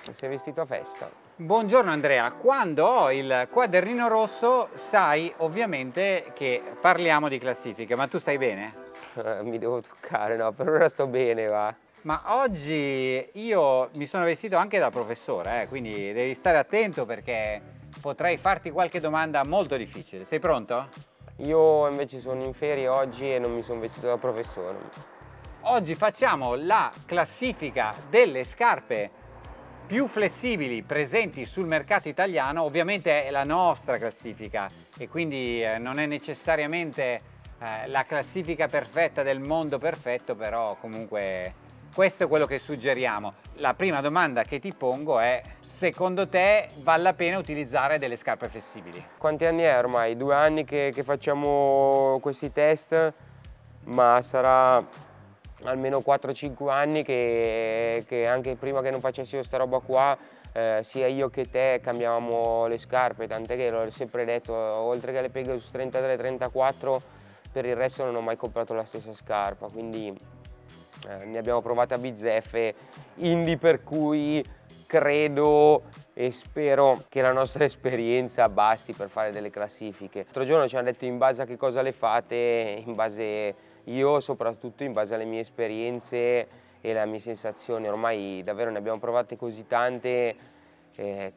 Sei vestito a festa? Buongiorno Andrea, quando ho il quadernino rosso sai ovviamente che parliamo di classifiche, ma tu stai bene? Mi devo toccare, no, per ora sto bene, va. Ma oggi io mi sono vestito anche da professore, quindi devi stare attento perché potrei farti qualche domanda molto difficile. Sei pronto? Io invece sono in ferie oggi e non mi sono vestito da professore. Oggi facciamo la classifica delle scarpe più flessibili presenti sul mercato italiano. Ovviamente è la nostra classifica e quindi non è necessariamente la classifica perfetta del mondo perfetto, però comunque questo è quello che suggeriamo. La prima domanda che ti pongo è: secondo te vale la pena utilizzare delle scarpe flessibili? Quanti anni è ormai? 2 anni che facciamo questi test, ma sarà almeno 4-5 anni che anche prima che non facessi io sta roba qua, sia io che te cambiavamo le scarpe, tant'è che l'ho sempre detto, oltre che le Pegasus 33-34, per il resto non ho mai comprato la stessa scarpa, quindi ne abbiamo provate a bizzeffe, indi per cui credo e spero che la nostra esperienza basti per fare delle classifiche. L'altro giorno ci hanno detto in base a che cosa le fate, io soprattutto in base alle mie esperienze e alle mie sensazioni. Ormai davvero ne abbiamo provate così tante che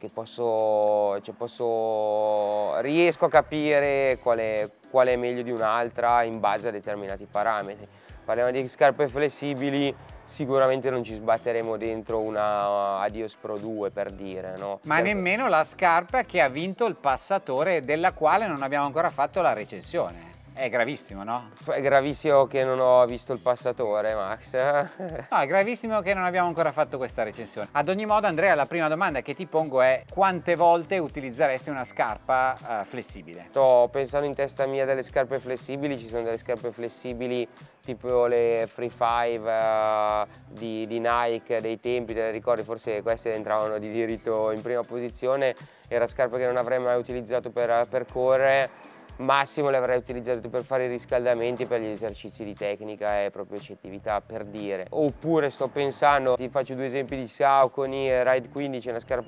riesco a capire quale è meglio di un'altra in base a determinati parametri. Parliamo di scarpe flessibili, sicuramente non ci sbatteremo dentro una Adios Pro 2 per dire, no? Ma nemmeno la scarpa che ha vinto il passatore, della quale non abbiamo ancora fatto la recensione. È gravissimo, no? È gravissimo che non ho visto il passatore, Max. No, è gravissimo che non abbiamo ancora fatto questa recensione. Ad ogni modo, Andrea, la prima domanda che ti pongo è: quante volte utilizzeresti una scarpa flessibile? Sto pensando in testa mia delle scarpe flessibili, ci sono delle scarpe flessibili tipo le Free 5 di Nike dei tempi, te le ricordi? Forse queste entravano di diritto in prima posizione, era scarpe che non avrei mai utilizzato per correre. Massimo le avrei utilizzate per fare i riscaldamenti, per gli esercizi di tecnica e propriocettività, per dire. Oppure sto pensando, ti faccio due esempi di Saucony, Ride 15 è una scarpa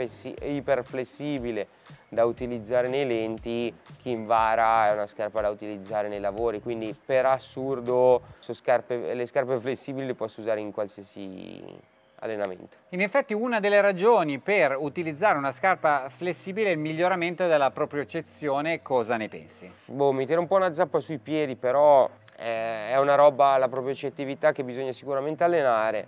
iperflessibile da utilizzare nei lenti, Kinvara è una scarpa da utilizzare nei lavori, quindi per assurdo le scarpe flessibili le posso usare in qualsiasi allenamento. In effetti una delle ragioni per utilizzare una scarpa flessibile è il miglioramento della propriocezione. Cosa ne pensi? Boh, mi tira un po' una zappa sui piedi, però è una roba, la propriocettività, che bisogna sicuramente allenare.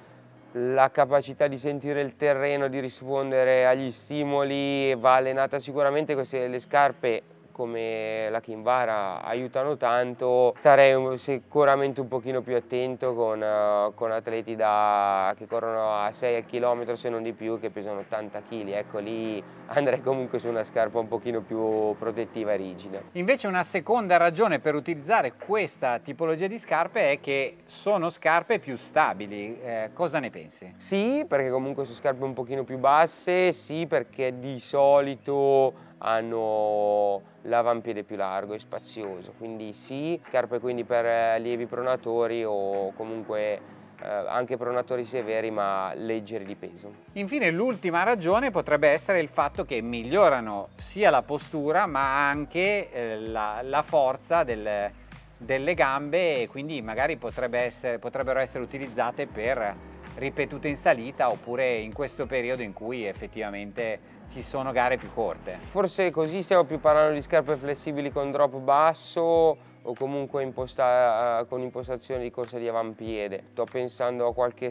La capacità di sentire il terreno, di rispondere agli stimoli va allenata sicuramente. Le scarpe come la Kinvara aiutano tanto. Starei sicuramente un pochino più attento con atleti che corrono a 6 km se non di più, che pesano 80 kg. Ecco, lì andrei comunque su una scarpa un pochino più protettiva e rigida. Invece una seconda ragione per utilizzare questa tipologia di scarpe è che sono scarpe più stabili. Cosa ne pensi? Sì, perché comunque sono scarpe un pochino più basse, sì, perché di solito hanno l'avampiede più largo e spazioso, quindi sì, scarpe quindi per allievi pronatori o comunque anche pronatori severi ma leggeri di peso. Infine l'ultima ragione potrebbe essere il fatto che migliorano sia la postura ma anche la forza delle gambe, e quindi magari potrebbero essere utilizzate per ripetute in salita oppure in questo periodo in cui effettivamente ci sono gare più corte. Forse così stiamo più parlando di scarpe flessibili con drop basso o comunque con impostazione di corsa di avampiede. Sto pensando a qualche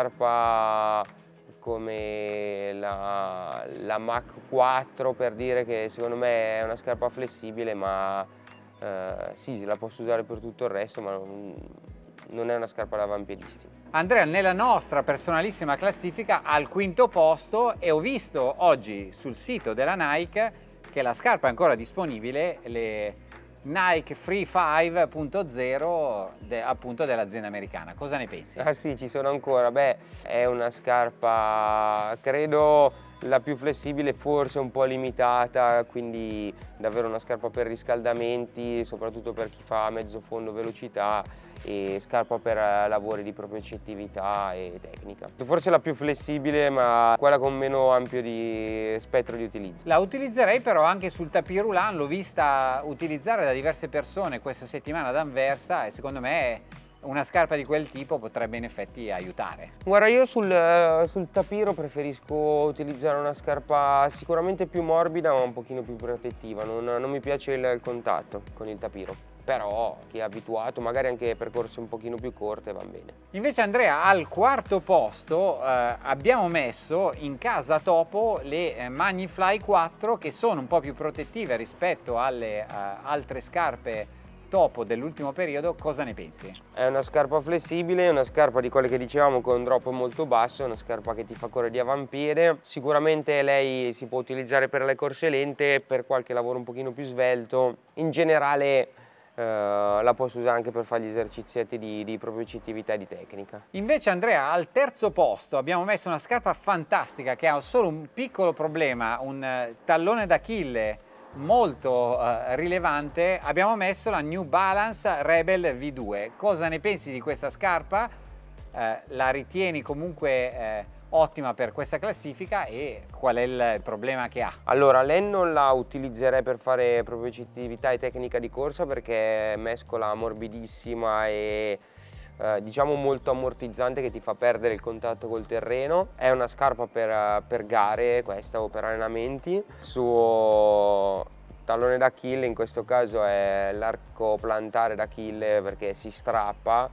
scarpa come la Mach 4, per dire, che secondo me è una scarpa flessibile, ma sì, la posso usare per tutto il resto, ma non è una scarpa da avampiedisti. Andrea, nella nostra personalissima classifica al quinto posto, e ho visto oggi sul sito della Nike che la scarpa è ancora disponibile, le Nike Free 5.0 appunto dell'azienda americana. Cosa ne pensi? Ah sì, ci sono ancora. Beh, è una scarpa, credo, la più flessibile, forse un po' limitata, quindi davvero una scarpa per riscaldamenti, soprattutto per chi fa mezzo fondo velocità, e scarpa per lavori di propriocettività e tecnica. Forse la più flessibile, ma quella con meno ampio di spettro di utilizzo. La utilizzerei però anche sul tapis roulant, l'ho vista utilizzare da diverse persone questa settimana ad Anversa e secondo me una scarpa di quel tipo potrebbe in effetti aiutare. Guarda, io sul tapiro preferisco utilizzare una scarpa sicuramente più morbida ma un pochino più protettiva, non mi piace il contatto con il tapiro, però chi è abituato magari anche percorsi un pochino più corte va bene. Invece Andrea, al quarto posto abbiamo messo in casa Topo le Magnifly 4, che sono un po' più protettive rispetto alle altre scarpe Topo dell'ultimo periodo. Cosa ne pensi? È una scarpa flessibile, è una scarpa di quelle che dicevamo con un drop molto basso, è una scarpa che ti fa correre di avampiede. Sicuramente lei si può utilizzare per le corse lente, per qualche lavoro un pochino più svelto. In generale la posso usare anche per fare gli esercizietti di propriocettività e di tecnica. Invece Andrea, al terzo posto abbiamo messo una scarpa fantastica che ha solo un piccolo problema, un tallone d'Achille molto rilevante. Abbiamo messo la New Balance Rebel V2. Cosa ne pensi di questa scarpa? La ritieni comunque ottima per questa classifica e qual è il problema che ha? Allora, lei non la utilizzerei per fare propriocettività e tecnica di corsa perché mescola morbidissima e diciamo molto ammortizzante, che ti fa perdere il contatto col terreno. È una scarpa per gare questa o per allenamenti. Il suo tallone d'Achille in questo caso è l'arco plantare d'Achille perché si strappa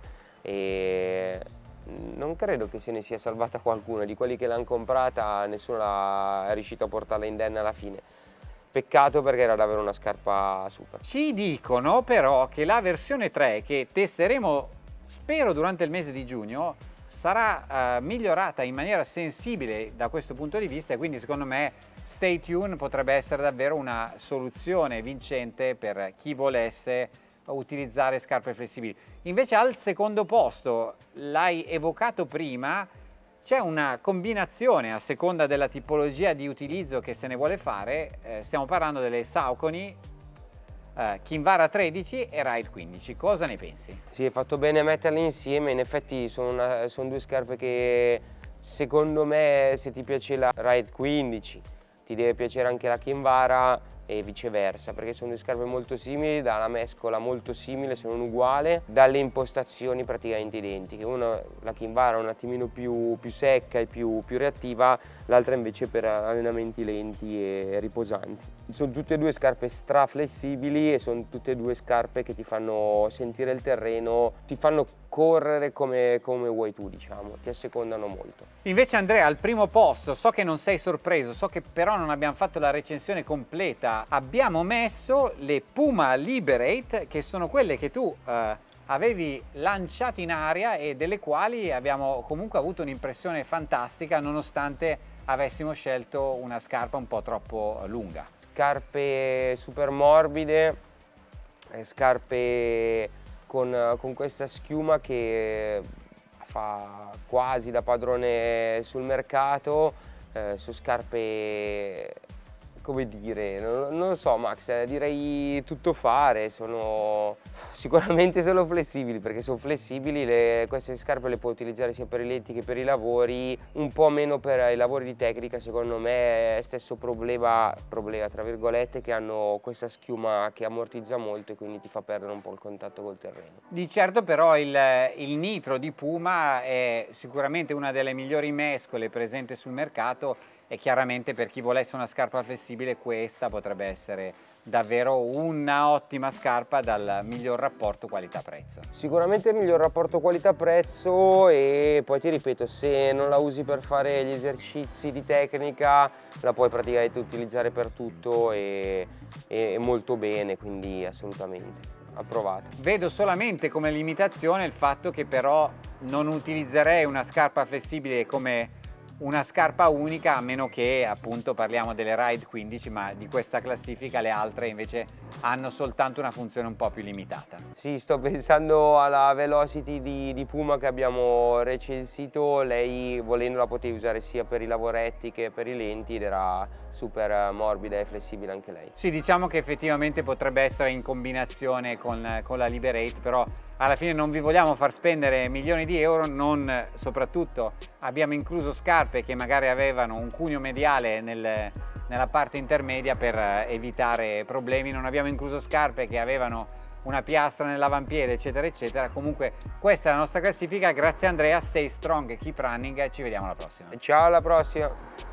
e non credo che se ne sia salvata qualcuno. Di quelli che l'hanno comprata nessuno è riuscito a portarla indenne alla fine. Peccato perché era davvero una scarpa super. Ci dicono però che la versione 3 che testeremo spero durante il mese di giugno sarà migliorata in maniera sensibile da questo punto di vista e quindi secondo me stay tuned, potrebbe essere davvero una soluzione vincente per chi volesse utilizzare scarpe flessibili. Invece al secondo posto, l'hai evocato prima, c'è una combinazione a seconda della tipologia di utilizzo che se ne vuole fare. Stiamo parlando delle Saucony Kinvara 13 e Ride 15. Cosa ne pensi? Sì, hai fatto bene a metterle insieme. In effetti sono due scarpe che secondo me, se ti piace la Ride 15 ti deve piacere anche la Kinvara e viceversa, perché sono due scarpe molto simili, dalla mescola molto simile, se non uguale, dalle impostazioni praticamente identiche. Una, la Kinvara, è un attimino più secca e più reattiva, l'altra invece per allenamenti lenti e riposanti. Sono tutte e due scarpe straflessibili e sono tutte e due scarpe che ti fanno sentire il terreno, ti fanno correre come vuoi tu, diciamo, ti assecondano molto. Invece Andrea, al primo posto, so che non sei sorpreso, so che però non abbiamo fatto la recensione completa, abbiamo messo le Puma Liberate, che sono quelle che tu avevi lanciato in aria e delle quali abbiamo comunque avuto un'impressione fantastica nonostante avessimo scelto una scarpa un po' troppo lunga. Scarpe super morbide, scarpe con questa schiuma che fa quasi da padrone sul mercato. Sono scarpe, come dire, non lo so Max, direi tutto fare. Sono sicuramente solo flessibili, perché sono flessibili, queste scarpe le puoi utilizzare sia per i lenti che per i lavori, un po' meno per i lavori di tecnica. Secondo me è stesso problema tra virgolette, che hanno questa schiuma che ammortizza molto e quindi ti fa perdere un po' il contatto col terreno. Di certo però il nitro di Puma è sicuramente una delle migliori mescole presenti sul mercato e chiaramente per chi volesse una scarpa flessibile questa potrebbe essere davvero una ottima scarpa dal miglior rapporto qualità-prezzo. Sicuramente il miglior rapporto qualità-prezzo, e poi ti ripeto, se non la usi per fare gli esercizi di tecnica la puoi praticamente utilizzare per tutto e molto bene, quindi assolutamente approvata. Vedo solamente come limitazione il fatto che però non utilizzerei una scarpa flessibile come una scarpa unica, a meno che appunto parliamo delle Ride 15, ma di questa classifica le altre invece hanno soltanto una funzione un po' più limitata. Sì, sto pensando alla Velocity di Puma che abbiamo recensito. Lei, volendo, la potevi usare sia per i lavoretti che per i lenti ed era super morbida e flessibile anche lei. Sì, diciamo che effettivamente potrebbe essere in combinazione con la Liberate, però alla fine non vi vogliamo far spendere milioni di euro, soprattutto abbiamo incluso scarpe che magari avevano un cuneo mediale nella parte intermedia per evitare problemi, non abbiamo incluso scarpe che avevano una piastra nell'avampiede, eccetera eccetera. Comunque questa è la nostra classifica. Grazie Andrea, stay strong, keep running e ci vediamo alla prossima. Ciao, alla prossima!